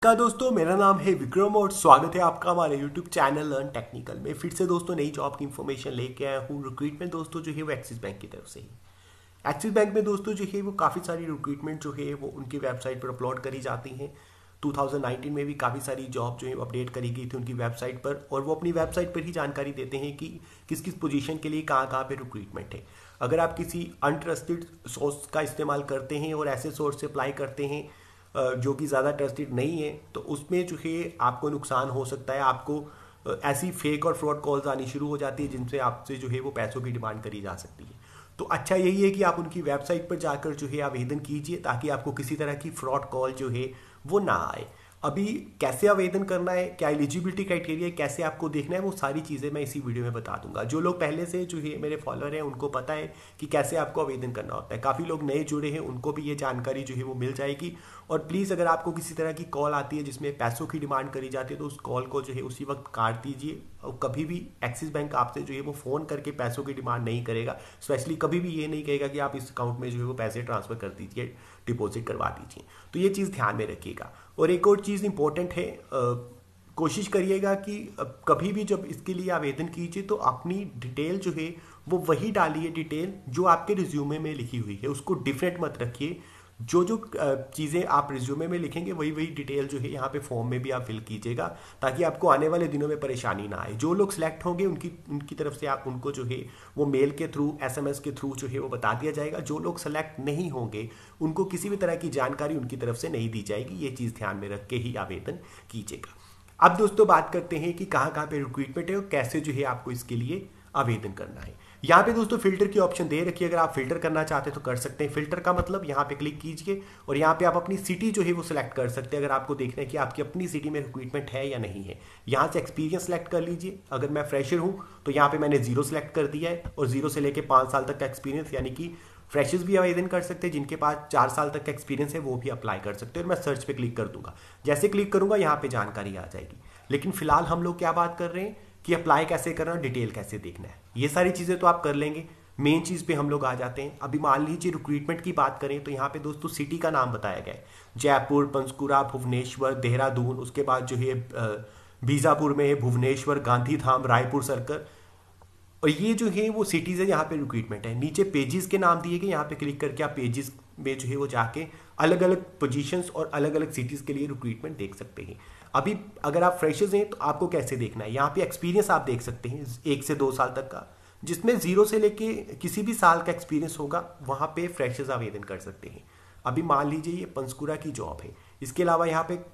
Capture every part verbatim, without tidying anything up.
नमस्कार दोस्तों, मेरा नाम है विक्रम और स्वागत है आपका हमारे यूट्यूब चैनल लर्न टेक्निकल में। फिर से दोस्तों नई जॉब की इन्फॉर्मेशन लेके आया हूँ। रिक्रूटमेंट दोस्तों जो है वो एक्सिस बैंक की तरफ से ही। एक्सिस बैंक में दोस्तों जो है वो काफ़ी सारी रिक्रूटमेंट जो है वो उनकी वेबसाइट पर अपलोड करी जाती हैं। टू थाउजेंड नाइनटीन में भी काफ़ी सारी जॉब जो है अपडेट करी गई थी उनकी वेबसाइट पर, और वो अपनी वेबसाइट पर ही जानकारी देते हैं कि किस किस पोजीशन के लिए कहाँ कहाँ पे रिक्रूटमेंट है। अगर आप किसी अनट्रस्टेड सोर्स का इस्तेमाल करते हैं और ऐसे सोर्स से अप्लाई करते हैं जो कि ज़्यादा ट्रस्टेड नहीं है, तो उसमें जो है आपको नुकसान हो सकता है। आपको ऐसी फेक और फ्रॉड कॉल्स आनी शुरू हो जाती है जिनसे आपसे जो है वो पैसों की डिमांड करी जा सकती है। तो अच्छा यही है कि आप उनकी वेबसाइट पर जाकर जो है आवेदन कीजिए ताकि आपको किसी तरह की फ्रॉड कॉल जो है वो ना आए। अभी कैसे आवेदन करना है, क्या एलिजिबिलिटी क्राइटेरिया कैसे आपको देखना है, वो सारी चीज़ें मैं इसी वीडियो में बता दूंगा। जो लोग पहले से जो है मेरे फॉलोअर हैं उनको पता है कि कैसे आपको आवेदन करना होता है। काफ़ी लोग नए जुड़े हैं, उनको भी ये जानकारी जो है वो मिल जाएगी। और प्लीज़ अगर आपको किसी तरह की कॉल आती है जिसमें पैसों की डिमांड करी जाती है तो उस कॉल को जो है उसी वक्त काट दीजिए। और कभी भी एक्सिस बैंक आपसे जो है वो फ़ोन करके पैसों की डिमांड नहीं करेगा। स्पेशली कभी भी ये नहीं कहेगा कि आप इस अकाउंट में जो है वो पैसे ट्रांसफ़र कर दीजिए, डिपॉजिट करवा दीजिए। तो ये चीज़ ध्यान में रखिएगा। और एक और चीज़ इंपॉर्टेंट है, आ, कोशिश करिएगा कि कभी भी जब इसके लिए आवेदन कीजिए तो अपनी डिटेल जो है वो वही डालिए डिटेल जो आपके रिज्यूमे में लिखी हुई है, उसको डिफरेंट मत रखिए। जो जो चीज़ें आप रिज्यूमे में लिखेंगे वही वही डिटेल जो है यहाँ पे फॉर्म में भी आप फिल कीजिएगा ताकि आपको आने वाले दिनों में परेशानी ना आए। जो लोग सिलेक्ट होंगे उनकी उनकी तरफ से आप उनको जो है वो मेल के थ्रू, एसएमएस के थ्रू जो है वो बता दिया जाएगा। जो लोग सेलेक्ट नहीं होंगे उनको किसी भी तरह की जानकारी उनकी तरफ से नहीं दी जाएगी। ये चीज़ ध्यान में रख के ही आवेदन कीजिएगा। अब दोस्तों बात करते हैं कि कहाँ कहाँ पे रिक्रूटमेंट है और कैसे जो है आपको इसके लिए आवेदन करना है। यहाँ पे दोस्तों फिल्टर की ऑप्शन दे रखी है। अगर आप फिल्टर करना चाहते हैं तो कर सकते हैं। फिल्टर का मतलब यहाँ पे क्लिक कीजिए और यहाँ पे आप अपनी सिटी जो है वो सिलेक्ट कर सकते हैं अगर आपको देखना है कि आपकी अपनी सिटी में रिक्रूटमेंट है या नहीं है। यहाँ से एक्सपीरियंस सेलेक्ट कर लीजिए। अगर मैं फ्रेशर हूँ तो यहाँ पे मैंने जीरो सेलेक्ट कर दिया है, और जीरो से लेकर पाँच साल तक का एक्सपीरियंस, यानी कि फ्रेशर्स भी आवेदन कर सकते हैं। जिनके पास चार साल तक का एक्सपीरियंस है वो भी अप्लाई कर सकते हैं। और मैं सर्च पे क्लिक कर दूंगा। जैसे क्लिक करूंगा यहाँ पे जानकारी आ जाएगी। लेकिन फिलहाल हम लोग क्या बात कर रहे हैं कि अप्लाई कैसे करना, डिटेल कैसे देखना है। ये सारी चीज़ें तो आप कर लेंगे। मेन चीज़ पे हम लोग आ जाते हैं। अभी मान लीजिए रिक्रूटमेंट की बात करें तो यहाँ पे दोस्तों सिटी का नाम बताया गया है, जयपुर, पंचकुला, भुवनेश्वर, देहरादून। उसके बाद जो है बीजापुर में है भुवनेश्वर, गांधीधाम, रायपुर सर्कल। और ये जो है वो सिटीज़ है, यहाँ पे रिक्रूटमेंट है। नीचे पेजेस के नाम दिए गए, यहाँ पे क्लिक करके आप पेजेस में जो है वो जाके अलग अलग पोजीशंस और अलग अलग सिटीज़ के लिए रिक्रूटमेंट देख सकते हैं। अभी अगर आप फ्रेशर्स हैं तो आपको कैसे देखना है, यहाँ पे एक्सपीरियंस आप देख सकते हैं एक से दो साल तक का, जिसमें जीरो से लेके किसी भी साल का एक्सपीरियंस होगा वहाँ पे फ्रेशर्स आवेदन कर सकते हैं। अभी मान लीजिए ये पंचकुला की जॉब है। इसके अलावा यहाँ पे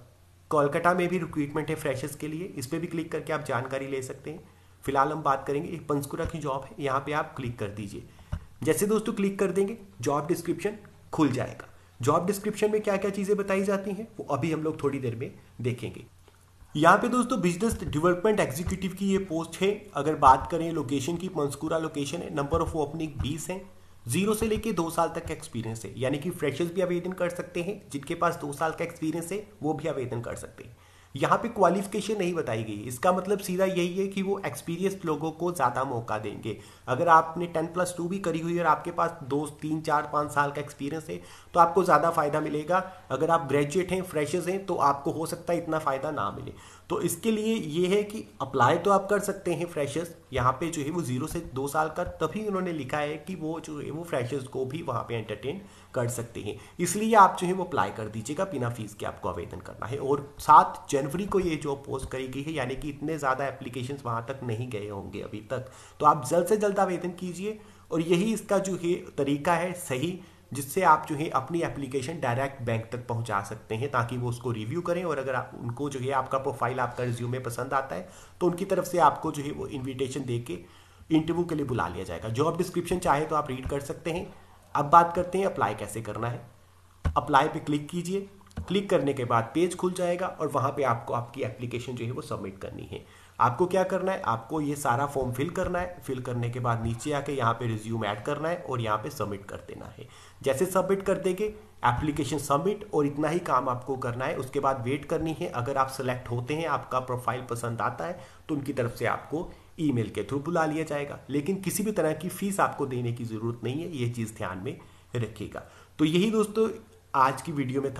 कोलकाता में भी रिक्रूटमेंट है फ्रेशर्स के लिए। इस पर भी क्लिक करके आप जानकारी ले सकते हैं। फिलहाल हम बात करेंगे एक पंचकुला की जॉब है, यहाँ पे आप क्लिक कर दीजिए। जैसे दोस्तों क्लिक कर देंगे जॉब डिस्क्रिप्शन खुल जाएगा। जॉब डिस्क्रिप्शन में क्या क्या चीज़ें बताई जाती हैं वो अभी हम लोग थोड़ी देर में देखेंगे। यहाँ पे दोस्तों बिजनेस डेवलपमेंट एग्जीक्यूटिव की ये पोस्ट है। अगर बात करें लोकेशन की, पंचकुला लोकेशन है। नंबर ऑफ ओपनिंग बीस है। जीरो से लेके दो साल तक का एक्सपीरियंस है, यानी कि फ्रेशर्स भी आवेदन कर सकते हैं। जिनके पास दो साल का एक्सपीरियंस है वो भी आवेदन कर सकते हैं। यहाँ पे क्वालिफिकेशन नहीं बताई गई। इसका मतलब सीधा यही है कि वो एक्सपीरियंस्ड लोगों को ज़्यादा मौका देंगे। अगर आपने टेन प्लस टू भी करी हुई है और आपके पास दो तीन चार पाँच साल का एक्सपीरियंस है तो आपको ज़्यादा फायदा मिलेगा। अगर आप ग्रेजुएट हैं, फ्रेशर्स हैं, तो आपको हो सकता है इतना फ़ायदा ना मिले। तो इसके लिए ये है कि अप्लाई तो आप कर सकते हैं फ्रेशर्स। यहाँ पे जो है वो जीरो से दो साल का, तभी उन्होंने लिखा है कि वो जो है वो फ्रेशर्स को भी वहाँ पे एंटरटेन कर सकते हैं। इसलिए आप जो है वो अप्लाई कर दीजिएगा, बिना फीस के आपको आवेदन करना है। और सात जनवरी को ये जॉब पोस्ट करी गई है, यानी कि इतने ज़्यादा एप्लीकेशन वहाँ तक नहीं गए होंगे अभी तक। तो आप जल्द से जल्द आवेदन कीजिए। और यही इसका जो है तरीका है सही, जिससे आप जो है अपनी एप्लीकेशन डायरेक्ट बैंक तक पहुंचा सकते हैं ताकि वो उसको रिव्यू करें। और अगर आप उनको जो है आपका प्रोफाइल, आपका रिज्यूमे पसंद आता है तो उनकी तरफ से आपको जो है वो इन्विटेशन दे के इंटरव्यू के लिए बुला लिया जाएगा। जॉब डिस्क्रिप्शन चाहे तो आप रीड कर सकते हैं। अब बात करते हैं अप्लाई कैसे करना है। अप्लाई पे क्लिक कीजिए। क्लिक करने के बाद पेज खुल जाएगा और वहाँ पे आपको आपकी एप्लीकेशन जो है वो सबमिट करनी है। आपको क्या करना है, आपको ये सारा फॉर्म फिल करना है। फिल करने के बाद नीचे आके यहाँ पे रिज्यूम ऐड करना है और यहाँ पे सबमिट कर देना है। जैसे सबमिट कर देंगे एप्लीकेशन सबमिट, और इतना ही काम आपको करना है। उसके बाद वेट करनी है। अगर आप सेलेक्ट होते हैं, आपका प्रोफाइल पसंद आता है तो उनकी तरफ से आपको ईमेल के थ्रू बुला लिया जाएगा। लेकिन किसी भी तरह की फीस आपको देने की जरूरत नहीं है, ये चीज़ ध्यान में रखिएगा। तो यही दोस्तों आज की वीडियो में था।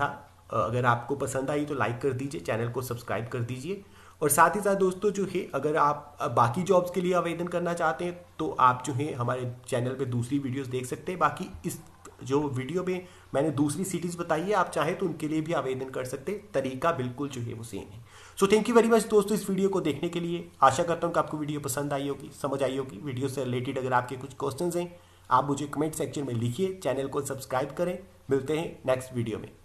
अगर आपको पसंद आई तो लाइक कर दीजिए, चैनल को सब्सक्राइब कर दीजिए। और साथ ही साथ दोस्तों जो है अगर आप बाकी जॉब्स के लिए आवेदन करना चाहते हैं तो आप जो है हमारे चैनल पे दूसरी वीडियोस देख सकते हैं। बाकी इस जो वीडियो में मैंने दूसरी सिटीज़ बताई है, आप चाहें तो उनके लिए भी आवेदन कर सकते हैं, तरीका बिल्कुल जो है वो सेम है। So thank you very much दोस्तों इस वीडियो को देखने के लिए। आशा करता हूँ कि आपको वीडियो पसंद आई होगी, समझ आई होगी। वीडियो से रिलेटेड अगर आपके कुछ क्वेश्चन हैं आप मुझे कमेंट सेक्शन में लिखिए, चैनल को सब्सक्राइब करें। मिलते हैं नेक्स्ट वीडियो में।